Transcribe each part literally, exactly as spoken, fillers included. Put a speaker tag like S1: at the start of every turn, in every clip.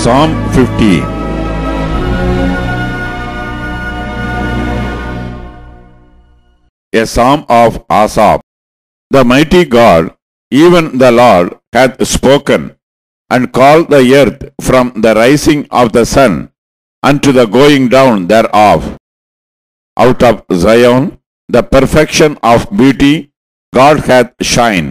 S1: Psalm fifty. A psalm of Asaph. The mighty God, even the Lord, hath spoken, and called the earth from the rising of the sun unto the going down thereof. Out of Zion, the perfection of beauty, God hath shine.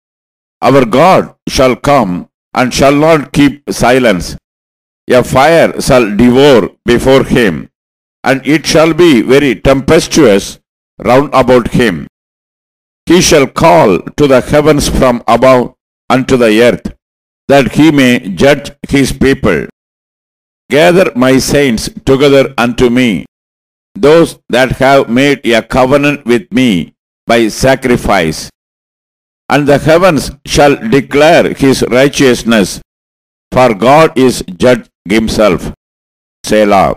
S1: Our God shall come, and shall not keep silence. A fire shall devour before him, and it shall be very tempestuous round about him. He shall call to the heavens from above unto the earth, that he may judge his people. Gather my saints together unto me, those that have made a covenant with me by sacrifice. And the heavens shall declare his righteousness, for God is judge himself. Selah.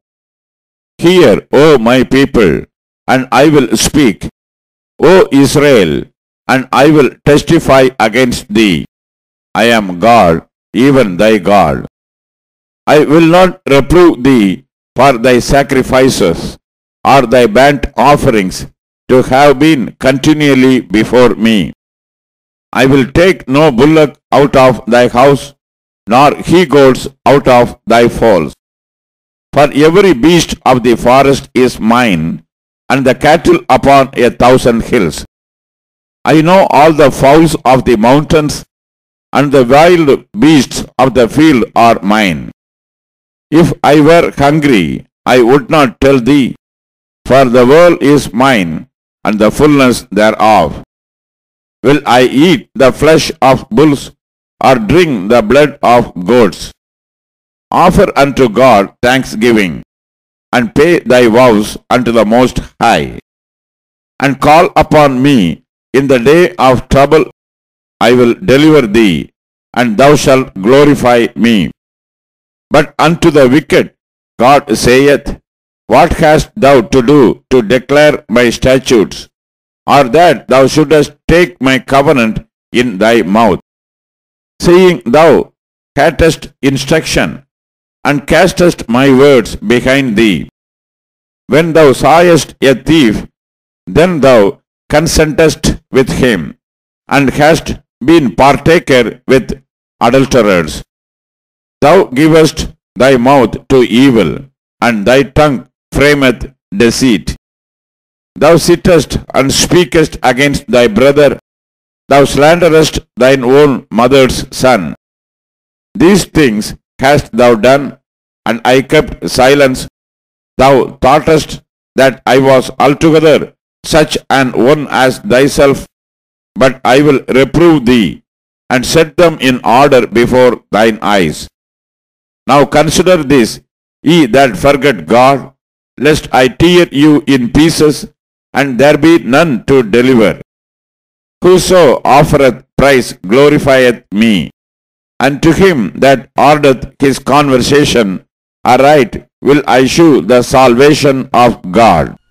S1: Hear, O my people, and I will speak, O Israel, and I will testify against thee. I am God, even thy God. I will not reprove thee for thy sacrifices, or thy burnt offerings, to have been continually before me. I will take no bullock out of thy house, nor he goats out of thy folds. For every beast of the forest is mine, and the cattle upon a thousand hills. I know all the fowls of the mountains, and the wild beasts of the field are mine. If I were hungry, I would not tell thee, for the world is mine, and the fullness thereof. Will I eat the flesh of bulls, or drink the blood of goats? Offer unto God thanksgiving, and pay thy vows unto the Most High. And call upon me in the day of trouble. I will deliver thee, and thou shalt glorify me. But unto the wicked God saith, What hast thou to do to declare my statutes, or that thou shouldest take my covenant in thy mouth? Seeing thou hatest instruction, and castest my words behind thee. When thou sawest a thief, then thou consentest with him, and hast been partaker with adulterers. Thou givest thy mouth to evil, and thy tongue frameth deceit. Thou sittest and speakest against thy brother, thou slanderest thine own mother's son. These things hast thou done, and I kept silence. Thou thoughtest that I was altogether such an one as thyself, but I will reprove thee, and set them in order before thine eyes. Now consider this, ye that forget God, lest I tear you in pieces, and there be none to deliver. Whoso offereth praise glorifieth me, and to him that ordereth his conversation aright will I shew the salvation of God.